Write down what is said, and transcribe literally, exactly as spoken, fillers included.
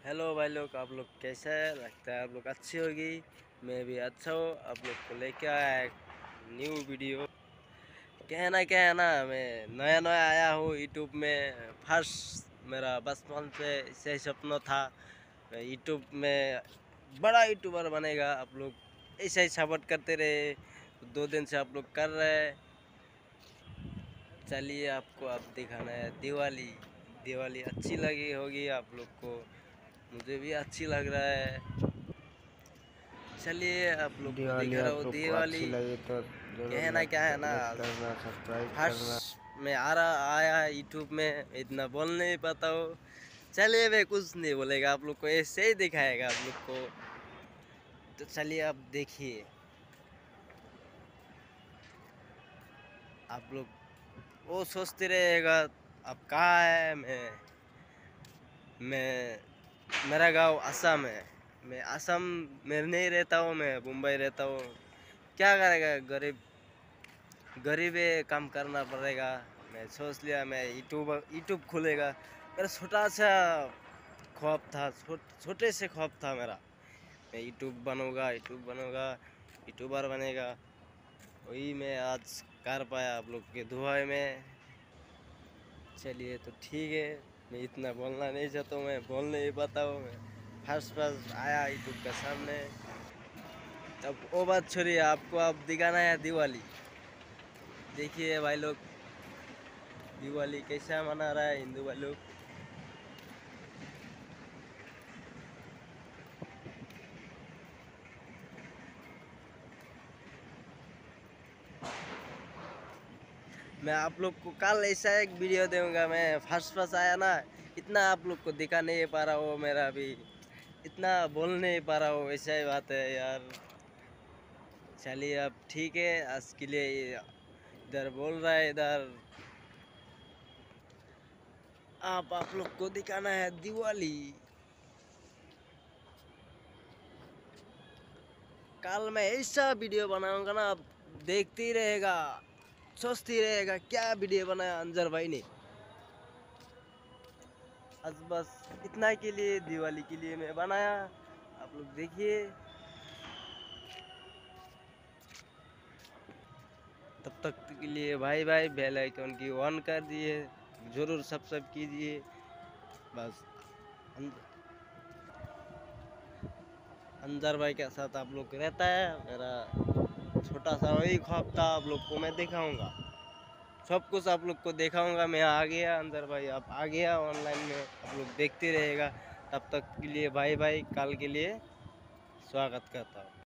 Hello भाई लोग, आप लोग कैसे है? लगता है आप लोग अच्छी होगी। मैं भी अच्छा हूँ। आप लोग को लेके आया एक न्यू वीडियो। कहना क्या है ना, मैं नया नया आया हूँ यूट्यूब में। फर्स्ट मेरा बचपन से ऐसे ही सपना था मैं यूट्यूब में बड़ा यूट्यूबर बनेगा। आप लोग ऐसे ही सपोर्ट करते रहे, दो दिन से आप लोग कर रहे हैं। चलिए आपको अब दिखाना है दिवाली। दिवाली अच्छी लगी होगी आप लोग को, मुझे भी अच्छी लग रहा है। चलिए आप लोग को दिवाली दिखा रहा आप हूँ लोग को अच्छी दिवाली। लगे तो जरूर कहना लाइक क्या है ना, लाइक करना, सब्सक्राइब करना। फर्स्ट में आ रहा आया है यूट्यूब में, इतना बोल नहीं पाता हूँ। चलिए मैं कुछ नहीं बोलेगा, आप लोग को ऐसे ही दिखाएगा आप लोग को। तो चलिए आप देखिए। आप लोग वो सोचते रहेगा अब कहाँ है। मैं मैं मेरा गांव असम है। मैं असम में नहीं रहता हूँ, मैं मुंबई रहता हूँ। क्या करेगा गरीब, गरीब है, काम करना पड़ेगा। मैं सोच लिया मैं यूट्यूब यूट्यूब खुलेगा। मेरा छोटा सा ख्वाब था, छो, छोटे से ख्वाब था मेरा। मैं यूट्यूब बनूंगा, यूट्यूब बनूंगा, यूट्यूबर बनेगा। वही मैं आज कर पाया आप लोग के दुआ में। चलिए तो ठीक है। मैं इतना बोलना नहीं चाहता हूँ, मैं बोल नहीं पाता हूँ। मैं फर्स्ट फर्स्ट आया यूट्यूब के सामने। तब वो बात छोड़िए, आपको अब दिखाना है दिवाली। देखिए भाई लोग, दिवाली कैसा मना रहा है हिंदू भाई लोग। मैं आप लोग को कल ऐसा एक वीडियो दूंगा। मैं फर्स्ट फर्स्ट आया ना, इतना आप लोग को दिखा नहीं पा रहा हूँ। मेरा भी इतना बोल नहीं पा रहा हूँ, ऐसा ही बात है यार। चलिए अब ठीक है, आज के लिए इधर बोल रहा है इधर। आप आप लोग को दिखाना है दिवाली। कल मैं ऐसा वीडियो बनाऊंगा ना, आप देखते ही रहेगा, सोचती रहेगा क्या वीडियो बनाया अंजर भाई ने। आज बस इतना के लिए, दिवाली के लिए मैं बनाया। आप लोग देखिए। तब तक के लिए भाई भाई, बेल आइकन की ऑन कर दिए, जरूर सब्सक्राइब कीजिए। बस अं- अंजर भाई के साथ आप लोग रहता है मेरा छोटा सा वही ख्वाब था। आप लोग को मैं दिखाऊंगा, सब कुछ आप लोग को दिखाऊंगा। मैं आ गया अंदर भाई, आप आ गया ऑनलाइन में, आप लोग देखते रहेगा। तब तक के लिए भाई भाई, कल के लिए स्वागत करता हूँ।